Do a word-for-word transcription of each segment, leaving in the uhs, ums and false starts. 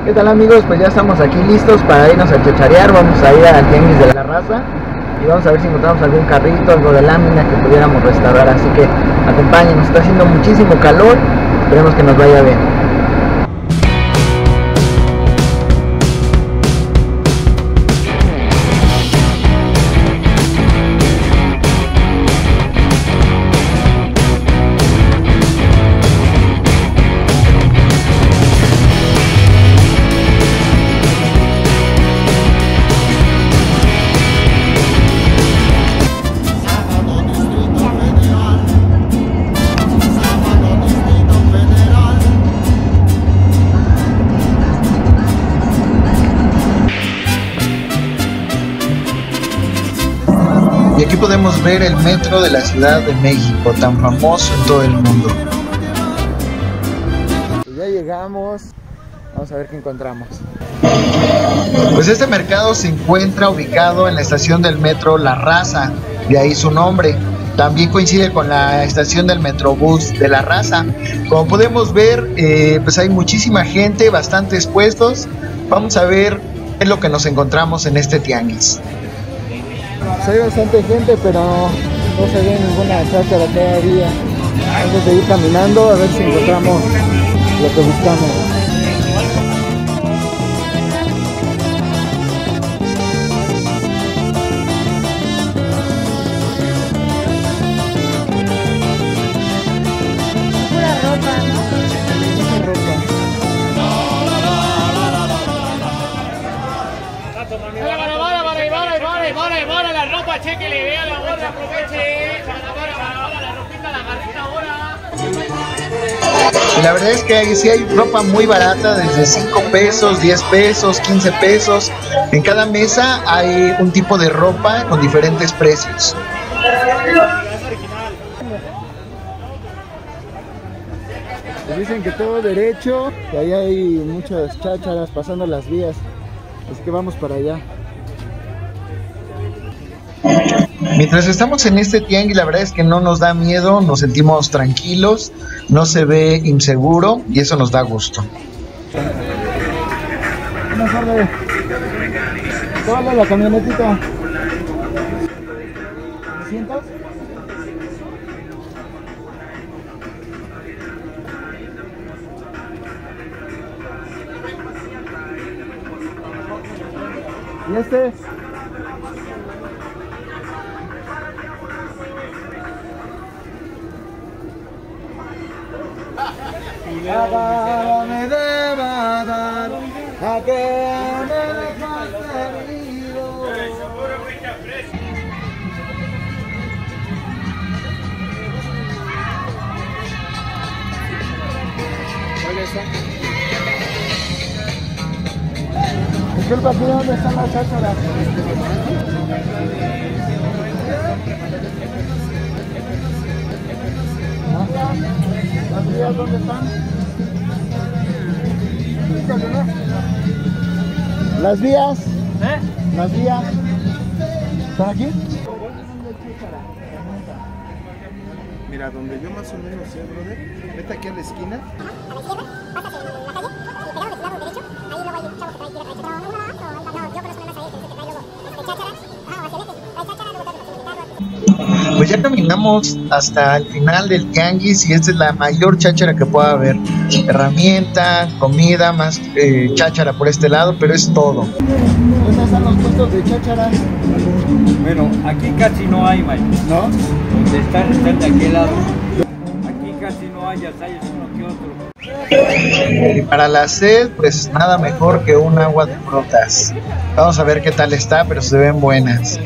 ¿Qué tal, amigos? Pues ya estamos aquí listos para irnos a chacharear. Vamos a ir al tianguis de la raza y vamos a ver si encontramos algún carrito, algo de lámina que pudiéramos restaurar. Así que acompáñenos, está haciendo muchísimo calor, esperemos que nos vaya bien. Y aquí podemos ver el metro de la Ciudad de México, tan famoso en todo el mundo. Pues ya llegamos, vamos a ver qué encontramos. Pues este mercado se encuentra ubicado en la estación del metro La Raza, de ahí su nombre. También coincide con la estación del Metrobús de La Raza. Como podemos ver, eh, pues hay muchísima gente, bastantes puestos. Vamos a ver qué es lo que nos encontramos en este tianguis. Hay bastante gente, pero no se ve ninguna cháchara todavía. Vamos a ir caminando a ver si encontramos lo que buscamos. Pura ropa, ¿no? Mucha ropa. La ropa, chequele, vea la gorra, aproveche. La ropita, la garrita ahora. Y la verdad es que ahí sí hay ropa muy barata, desde cinco pesos, diez pesos, quince pesos. En cada mesa hay un tipo de ropa con diferentes precios. Pues dicen que todo derecho, que ahí hay muchas chácharas pasando las vías. Así que vamos para allá. Mientras estamos en este tianguis, la verdad es que no nos da miedo, nos sentimos tranquilos, no se ve inseguro y eso nos da gusto. Buenas tardes. ¿Cuál es la camionetita? ¿trescientos? ¿Y este? Acábame de matar a que me dejaste herido. Disculpa, ¿aquí dónde están las chácharas? ¿Las vías dónde están? ¿Las vías? ¿Eh? ¿Las vías? ¿Están aquí? Mira, donde yo más o menos sé, brother, vete aquí a la esquina. A la izquierda, pasas en la calle y pegado del lado derecho, ahí luego hay un chavo que trae tierra, trae cháchara. No, no, no, yo conozco una más a él, que trae luego este cháchara. Ah, hacia este, trae cháchara, luego trae guitarra. Pues ya caminamos hasta el final del tianguis y esta es la mayor cháchara que pueda haber. Herramienta, comida, más eh, cháchara por este lado, pero es todo. ¿Dónde están los puestos de cháchara? Bueno, aquí casi no hay, Mike. ¿No? Donde están, están de aquel lado. Aquí casi no hay, ya hay uno que otro. Y para la sed, pues nada mejor que un agua de frutas. Vamos a ver qué tal está, pero se ven buenas.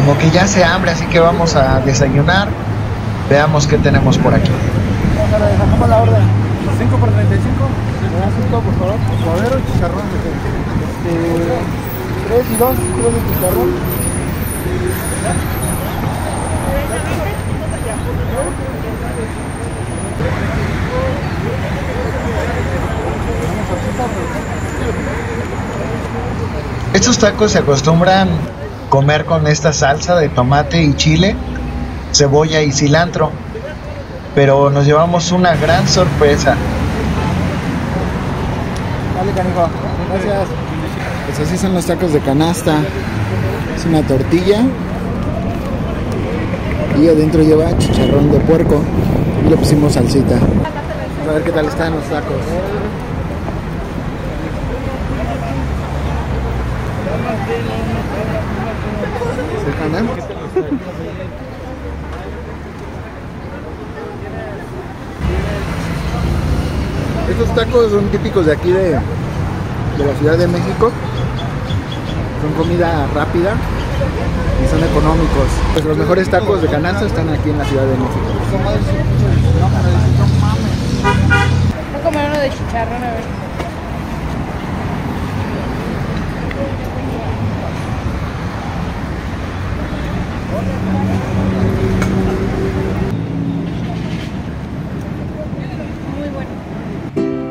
como que ya hace hambre, así que vamos a desayunar. Veamos qué tenemos por aquí. Sacamos la orden. cinco por treinta y cinco. cinco por favor. Suadero y chicharrón. Este, tres y dos kilos de chicharrón. Estos tacos se acostumbran comer con esta salsa de tomate y chile, cebolla y cilantro, pero nos llevamos una gran sorpresa. Dale, canijo. Gracias. Pues así son los tacos de canasta. Es una tortilla y adentro lleva chicharrón de puerco y le pusimos salsita. Vamos a ver qué tal están los tacos. ¿Se ganan? Estos tacos son típicos de aquí de, de la Ciudad de México. Son comida rápida y son económicos. Pues los mejores tacos de canasta están aquí en la Ciudad de México. Voy a comer uno de chicharrón, a ver. Muy bueno.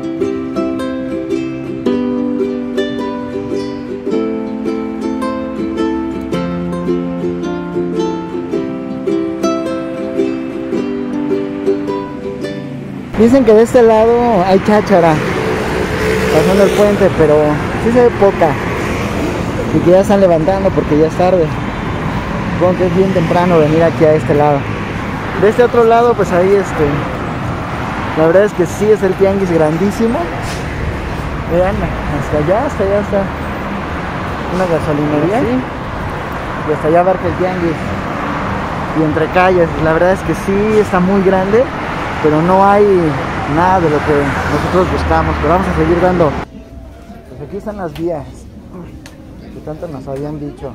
Dicen que de este lado hay cháchara pasando el puente, pero sí se ve poca y que ya están levantando porque ya es tarde. Supongo que es bien temprano venir aquí a este lado. De este otro lado, pues ahí este, la verdad es que sí es el tianguis grandísimo. Vean, hasta allá, hasta allá está una gasolinería y hasta allá abarca el tianguis y entre calles. La verdad es que sí está muy grande, pero no hay nada de lo que nosotros buscamos. Pero vamos a seguir dando. Pues aquí están las vías que tanto nos habían dicho.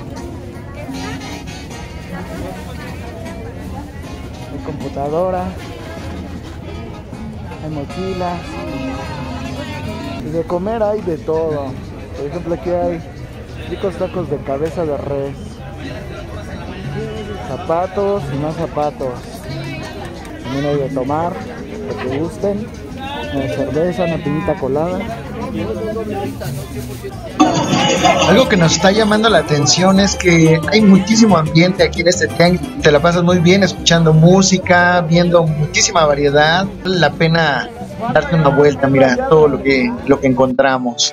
Hay computadora, hay mochilas y de comer hay de todo. Por ejemplo, aquí hay ricos tacos de cabeza de res, zapatos y más zapatos. También hay de tomar, lo que gusten, una cerveza, una piñita colada. Algo que nos está llamando la atención es que hay muchísimo ambiente aquí en este tianguis. Te la pasas muy bien escuchando música, viendo muchísima variedad. Vale la pena darte una vuelta, mira todo lo que, lo que encontramos.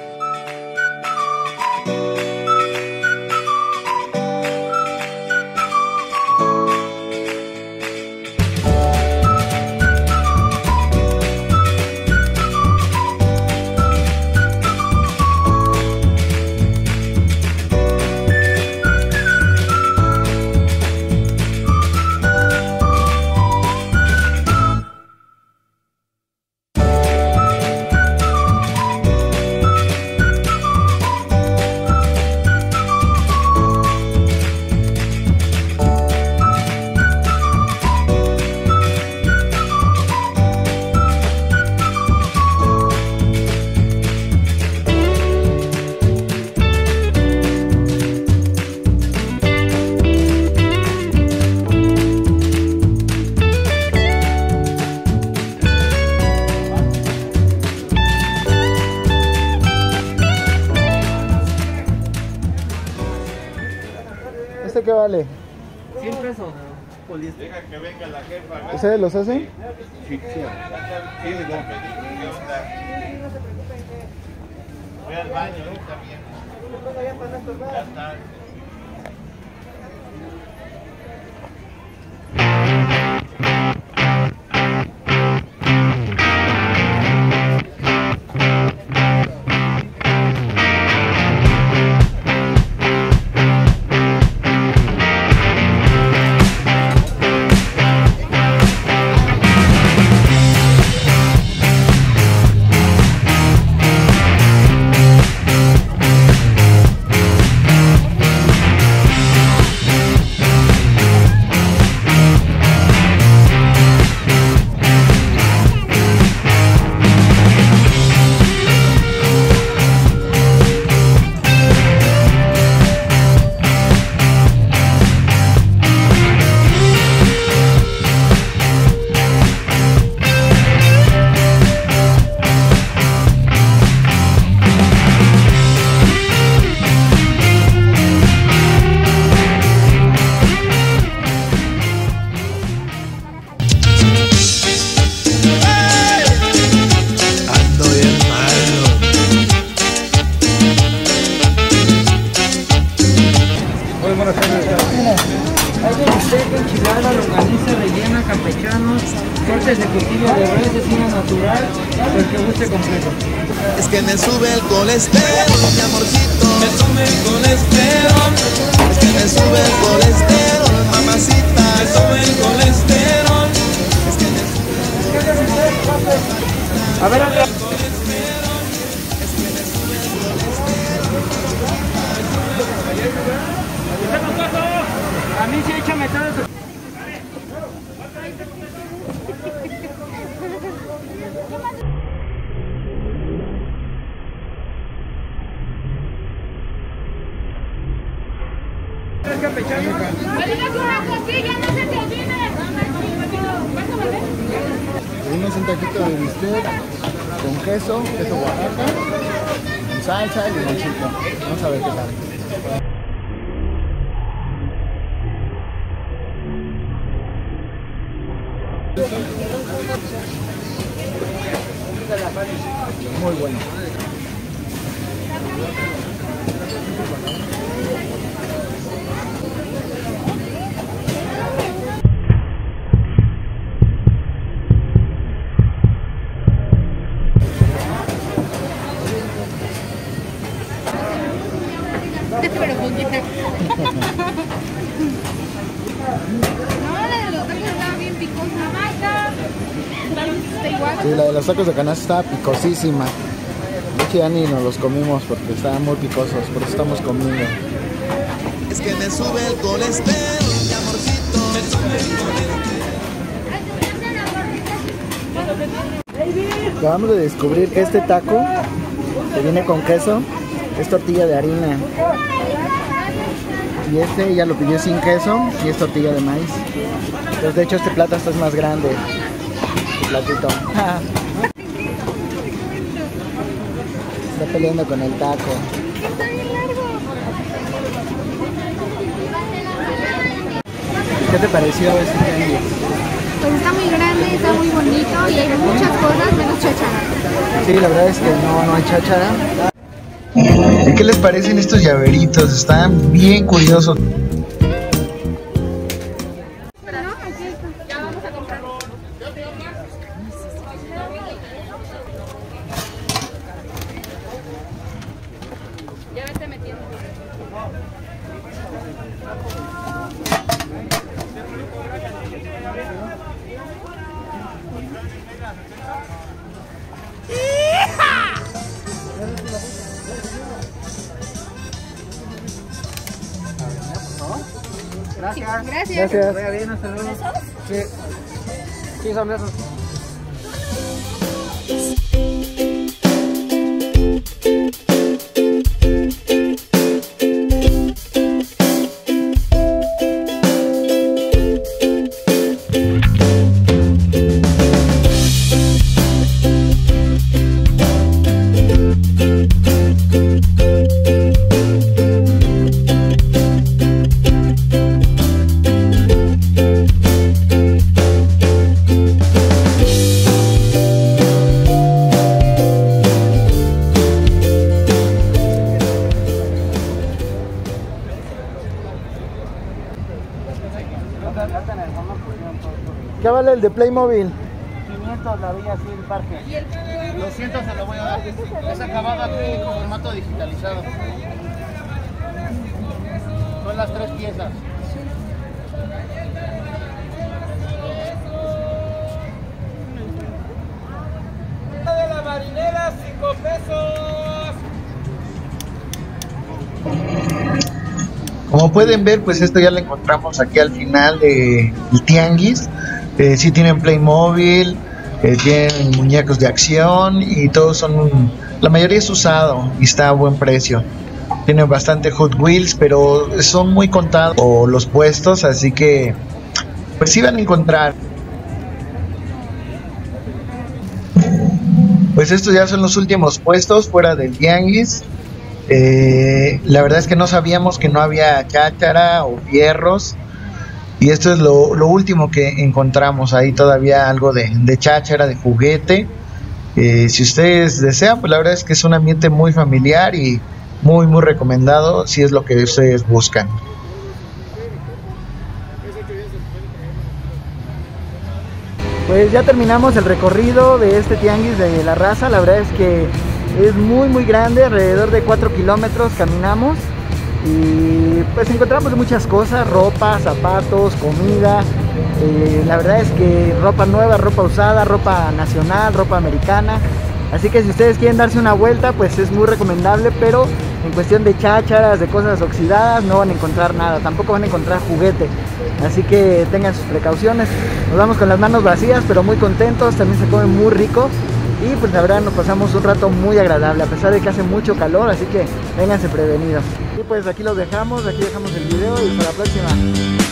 ¿Este qué vale? cien pesos. Deja que venga la jefa. ¿Ustedes los hacen? Sí, sí. Voy al baño, ahorita bien. Ya está. asada, longaniza rellena, campechanos, cortes de costilla de res, cecina natural, el que guste completo. Es que me sube el colesterol, mi amorcito. Me sube el colesterol. Es que me sube el colesterol, mamacita. Me sube el colesterol. Es que me sube el colesterol. A ver, a ver. A mí sí échame todo tu... Pedimos un taquito de bistec con queso, queso Oaxaca, con salsa y limoncito. Vamos a ver qué tal. Muy bueno. Pero poquita. No, la de los tacos estaba bien picosa. Está igual. Sí, la de los tacos de canasta está picosísima. De hecho ya ni nos los comimos porque estaban muy picosos, por eso estamos comiendo. Es que me sube el colesterol, mi amorcito. Me sube el colesterol. Acabamos de descubrir que este taco que viene con queso es tortilla de harina. Y este ella lo pidió sin queso y es tortilla de maíz. Entonces de hecho este plato hasta es más grande. El platito. Está peleando con el taco. Está bien largo. ¿Qué te pareció este tianguis? Pues está muy grande, está muy bonito y hay muchas cosas menos cháchara. Sí, la verdad es que no, no hay cháchara. ¿Y qué les parecen estos llaveritos? Están bien curiosos. Ya vete metiendo. Gracias. Gracias. Gracias. Vaya bien, hasta luego. Sí. Sí, son esos. ¿Qué vale el de Playmobil? quinientos la vi así en el parque. doscientos se lo voy a dar. Es acabado aquí con formato digitalizado. Son las tres piezas. De la marinera, cinco pesos. Como pueden ver, pues esto ya lo encontramos aquí al final del tianguis. Eh, sí tienen Playmobil, eh, tienen muñecos de acción y todos son, la mayoría es usado y está a buen precio. Tienen bastante Hot Wheels, pero son muy contados los puestos, así que pues sí van a encontrar. Pues estos ya son los últimos puestos fuera del tianguis. Eh, la verdad es que no sabíamos que no había cháchara o fierros. Y esto es lo, lo último que encontramos. Ahí todavía algo de, de cháchara, de juguete. Eh, si ustedes desean, pues la verdad es que es un ambiente muy familiar y muy muy recomendado si es lo que ustedes buscan. Pues ya terminamos el recorrido de este tianguis de La Raza. La verdad es que es muy muy grande, alrededor de cuatro kilómetros caminamos. Y pues encontramos muchas cosas, ropa, zapatos, comida. Eh, la verdad es que ropa nueva, ropa usada, ropa nacional, ropa americana. Así que si ustedes quieren darse una vuelta, pues es muy recomendable, pero en cuestión de chácharas, de cosas oxidadas, no van a encontrar nada, tampoco van a encontrar juguete. Así que tengan sus precauciones. Nos vamos con las manos vacías, pero muy contentos, también se come muy rico. Y pues la verdad nos pasamos un rato muy agradable, a pesar de que hace mucho calor, así que vénganse prevenidos. Y pues aquí los dejamos, aquí dejamos el video y hasta la próxima.